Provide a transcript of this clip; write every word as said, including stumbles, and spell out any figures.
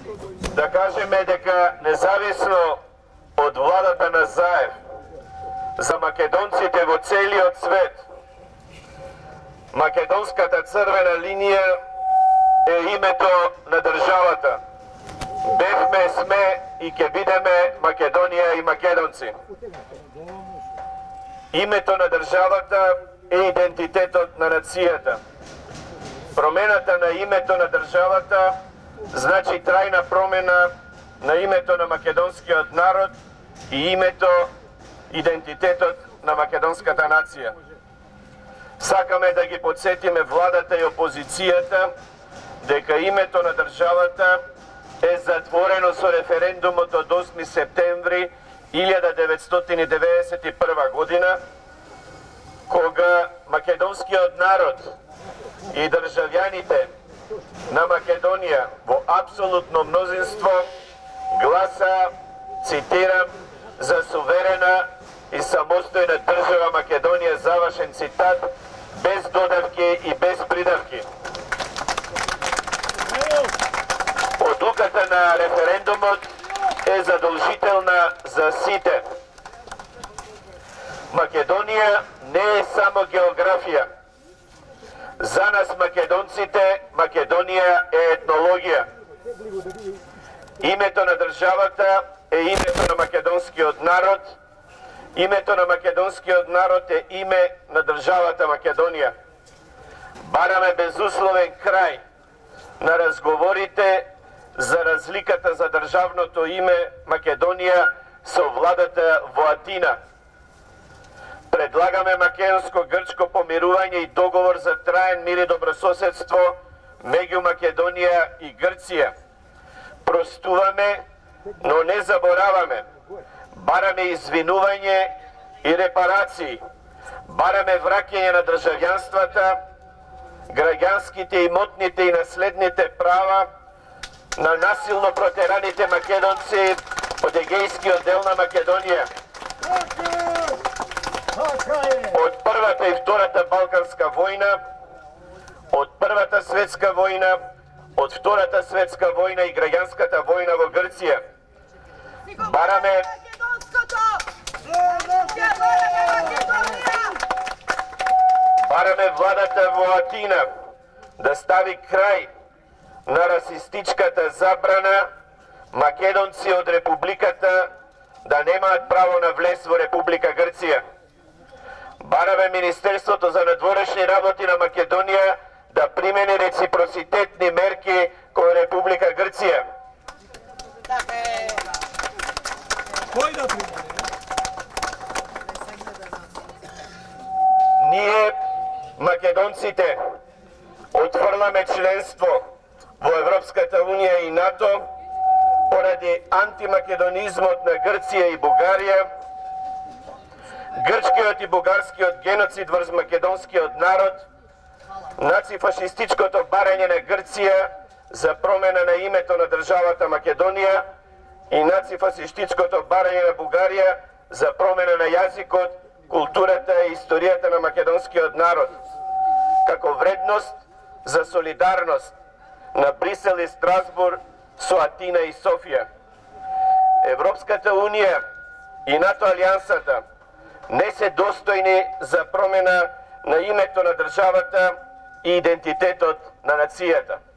да кажеме дека независно од владата на Заев, за македонците во целиот свет, македонската црвена линија е името на државата. Бевме, сме и ќе бидеме Македонија и македонци. Името на државата е идентитетот на нацијата. Промената на името на државата значи трајна промена на името на македонскиот народ и името, идентитетот на македонската нација. Сакаме да ги подсетиме владата и опозицијата дека името на државата е затворено со референдумот од осми септември илјада деветстотини и деветдесет и прва година, кога македонскиот народ и државјаните на Македонија во апсолутно мнозинство гласа, цитирам, за суверена и самостојна држава Македонија, завршен цитат, без додавки и без придавки. Одлуката на референдумот е задолжителна за сите. Македонија не е само географија. За нас македонците, Македонија е етнологија. Името на државата е името на македонскиот народ. Името на македонскиот народ е име на државата Македонија. Бараме безусловен крај на разговорите за разликата за државното име Македонија со владата во Атина. Предлагаме македонско-грчко помирување и договор за траен мир и добрососедство меѓу Македонија и Грција. Простуваме, но не забораваме. Бараме извинување и репарации. Бараме враќање на државјанствата, граѓанските, имотните и наследните права на насилно протераните македонци од егејскиот дел на Македонија. Од првата и втората Балканска војна, од првата светска војна, од втората светска војна и граѓанската војна во Грција. Бараме Бараме владата во Атина да стави крај на расистичката забрана македонци од републиката да немаат право на влез во Република Грција. Бараме Министерството за надворешни работи на Македонија да примени реципроцитетни мерки кон Република Грција. Кој да примени? Ние, македонците, отфрламе членство во Европската Унија и НАТО поради антимакедонизмот на Грција и Бугарија, грчкиот и бугарскиот геноцид врз македонскиот народ, нацифашистичкото барање на Грција за промена на името на државата Македонија и нацифашистичкото барање на Бугарија за промена на јазикот, културата и историјата на македонскиот народ, како вредност за солидарност на Брисел и Страсбург со Атина и Софија. Европската Унија и НАТО алијансата не се достојни за промена на името на државата и идентитетот на нацијата.